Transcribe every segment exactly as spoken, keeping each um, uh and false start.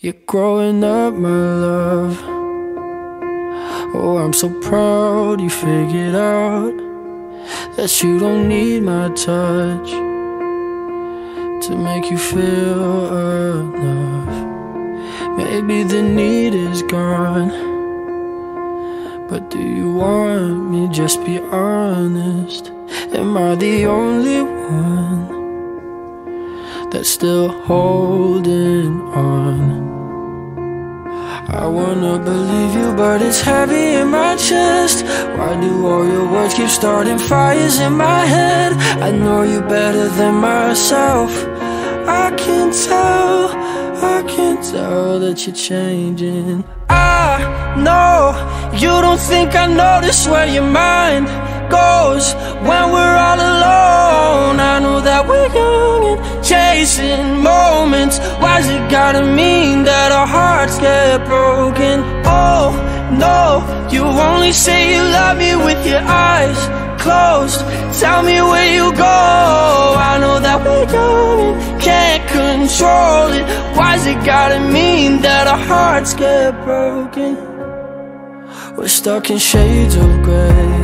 You're growing up, my love. Oh, I'm so proud you figured out that you don't need my touch to make you feel enough. Maybe the need is gone, but do you want me? Just be honest. Am I the only one that's still holding on? I wanna believe you, but it's heavy in my chest. Why do all your words keep starting fires in my head? I know you better than myself. I can tell, I can tell that you're changing. I know you don't think I notice where your mind goes when we're all alone. I know that we're young and chasing moments. Why's it gotta mean that our hearts get broken? Oh no, you only say you love me with your eyes closed. Tell me where you go. I know that we're young and can't control it. Why's it gotta mean that our hearts get broken? We're stuck in shades of grey.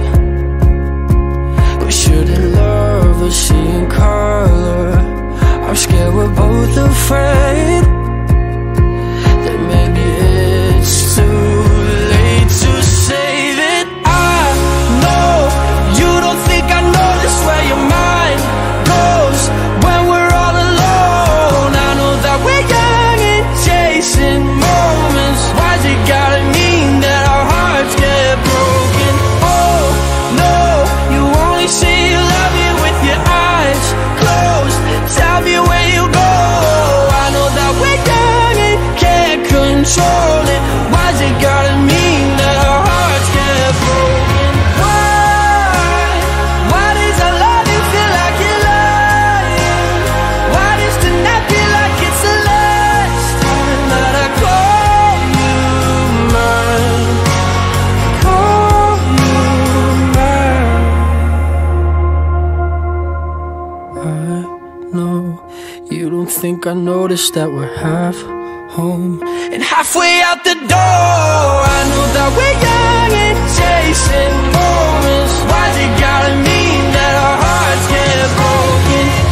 We shouldn't love or see in color. I'm scared we're both afraid that maybe it's too late to save it. I know you don't think I notice where your mind goes when we're all alone. I know that we're young and chasing moments. Why's it gotta mean that our hearts get broken? Oh no, you only say you love me with your eyes closed. Tell me where you go. I know that we're young and can't control it. Why's it gotta mean that our hearts get broken? Why? Why does I love you feel like you're lying? Why does tonight feel like it's the last time that I call you mine? Call you mine. I know you don't think I noticed that we're half home and halfway out the door. I know that we're young and chasing moments. Why's it gotta mean that our hearts get broken?